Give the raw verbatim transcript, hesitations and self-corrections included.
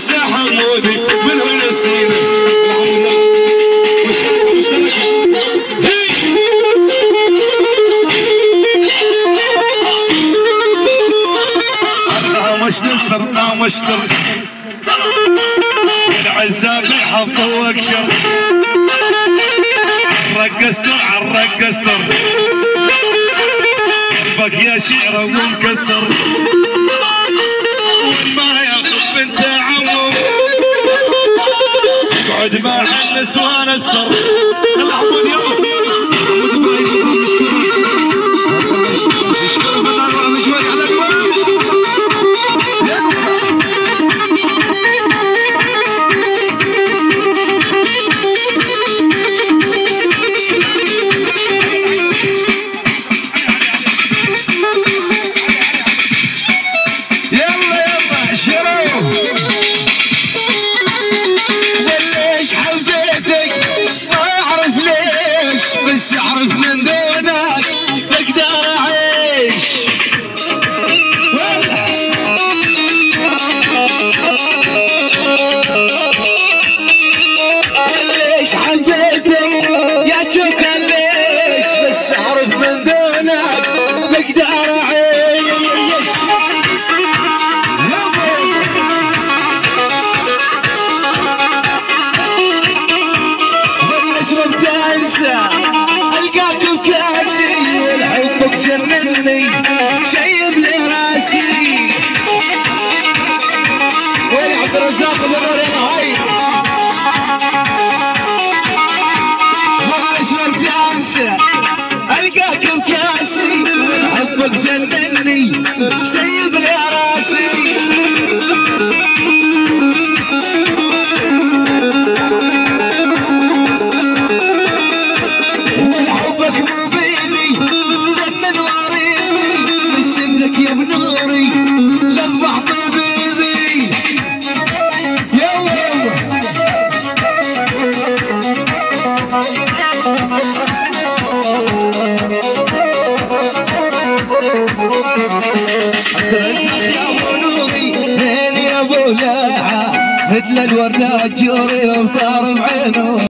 وانسى حمودي من هنا سينا مش نستر مشتر العزاب حظ واكشر عالرقستر عالرقستر قلبك يا شعره منكسر ما ياخذ بنت عمو اقعد مع النسوان استر العمود يوم بس اعرف من دونك بقدر اعيش ليش حبيتك يا تشوكا ليش بس اعرف من دونك بقدر اعيش ولا شربت انسى حبك جنني شيب لي راسي ويا عبد الرزاق بغير الهي ما شربت انسى القاك بكاسي حبك جنني شيب لي راسي يا بنوري لذبح طبيبي يا ولد يا بنوري هين يا ابو لاحة مثل الوردة جوري وثار بعينه